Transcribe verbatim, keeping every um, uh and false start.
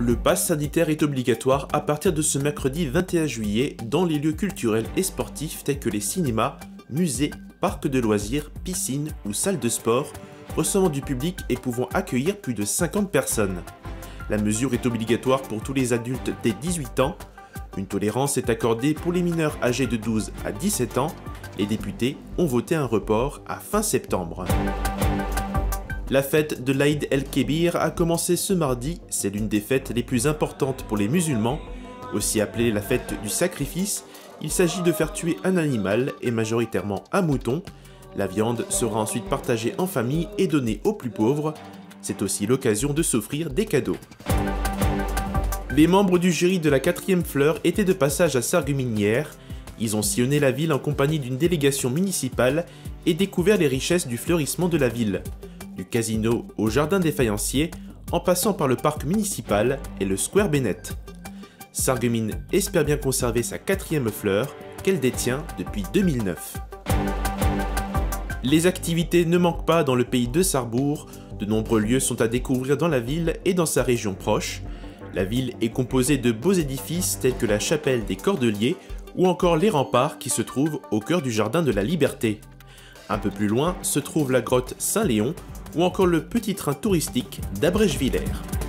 Le pass sanitaire est obligatoire à partir de ce mercredi vingt et un juillet dans les lieux culturels et sportifs tels que les cinémas, musées, parcs de loisirs, piscines ou salles de sport, recevant du public et pouvant accueillir plus de cinquante personnes. La mesure est obligatoire pour tous les adultes dès dix-huit ans. Une tolérance est accordée pour les mineurs âgés de douze à dix-sept ans. Les députés ont voté un report à fin septembre. La fête de l'Aïd el-Kébir a commencé ce mardi, c'est l'une des fêtes les plus importantes pour les musulmans. Aussi appelée la fête du sacrifice, il s'agit de faire tuer un animal, et majoritairement un mouton. La viande sera ensuite partagée en famille et donnée aux plus pauvres. C'est aussi l'occasion de s'offrir des cadeaux. Les membres du jury de la quatrième fleur étaient de passage à Sarreguemines hier. Ils ont sillonné la ville en compagnie d'une délégation municipale et découvert les richesses du fleurissement de la ville. Du casino au jardin des faïenciers, en passant par le parc municipal et le square Bennett. Sarreguemines espère bien conserver sa quatrième fleur, qu'elle détient depuis deux mille neuf. Les activités ne manquent pas dans le pays de Sarrebourg, de nombreux lieux sont à découvrir dans la ville et dans sa région proche. La ville est composée de beaux édifices tels que la chapelle des Cordeliers ou encore les remparts qui se trouvent au cœur du jardin de la Liberté. Un peu plus loin se trouve la grotte Saint-Léon ou encore le petit train touristique d'Abrèche-Villers.